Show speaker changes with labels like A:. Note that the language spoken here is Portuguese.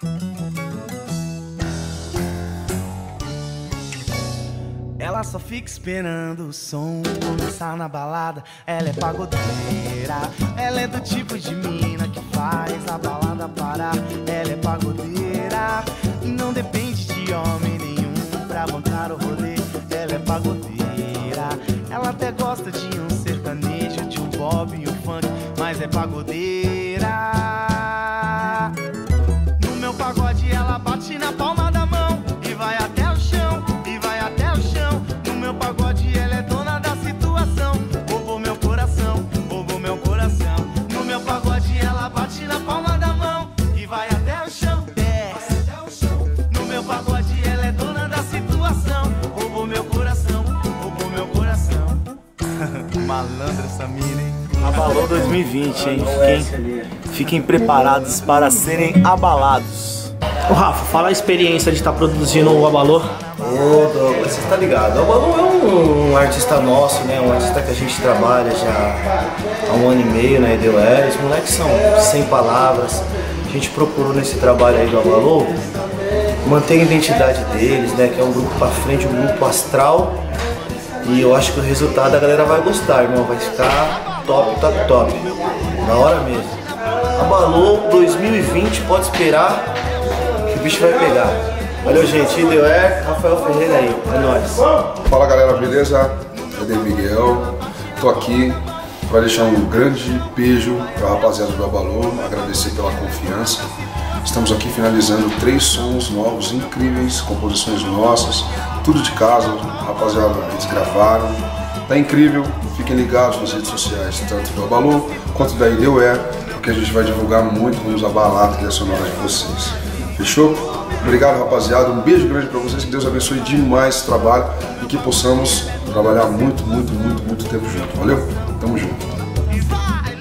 A: Ela só fica esperando o som começar na balada. Ela é pagodeira. Ela é do tipo de mina que faz a balada parar. Ela é pagodeira e não depende de homem nenhum pra bancar o rolê. Ela é pagodeira. Ela até gosta de um sertanejo, de um bob e um funk, mas é pagodeira. No meu pagode ela bate na palma da mão e vai até o chão. No meu pagode ela é dona da situação. Roubou meu coração, roubou meu coração. No meu pagode ela bate na palma da mão e vai até o chão, desce. No meu pagode ela é dona da situação. Roubou meu coração, roubou meu coração. Malandra essa mina, hein? Abalou 2020, hein? Fiquem preparados para serem abalados.
B: Ô Rafa, fala a experiência de estar produzindo o Abalô.
C: Ô Douglas, você tá ligado? O Abalô é um artista nosso, né? Um artista que a gente trabalha já há 1 ano e meio na EDUR. Os moleques são sem palavras. A gente procurou nesse trabalho aí do Abalô manter a identidade deles, né? Que é um grupo pra frente, um grupo astral. E eu acho que o resultado a galera vai gostar, irmão. Vai ficar top, top, top. Na hora mesmo. Abalô 2020, pode esperar que o bicho vai pegar. Valeu, gente. IDUR, Rafael Ferreira aí. É nóis.
D: Fala, galera, beleza? Cadê Miguel? Tô aqui para deixar um grande beijo para a rapaziada do Abalô, agradecer pela confiança. Estamos aqui finalizando 3 sons novos, incríveis, composições nossas, tudo de casa, rapaziada, eles gravaram. Tá incrível, fiquem ligados nas redes sociais, tanto do Abalô quanto da IDUR, porque a gente vai divulgar muito, vamos abalar a trilha sonora de vocês. Fechou? Obrigado, rapaziada. Um beijo grande pra vocês. Que Deus abençoe demais esse trabalho e que possamos trabalhar muito, muito, muito, muito tempo junto. Valeu? Tamo junto.